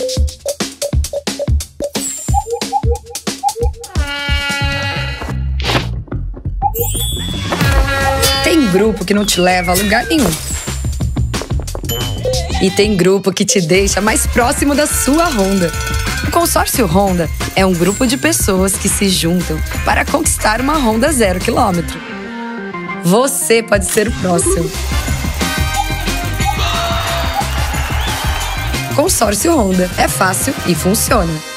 Tem grupo que não te leva a lugar nenhum. E tem grupo que te deixa mais próximo da sua Honda. O Consórcio Honda é um grupo de pessoas que se juntam para conquistar uma Honda 0 km. Você pode ser o próximo. Consórcio Honda. É fácil e funciona.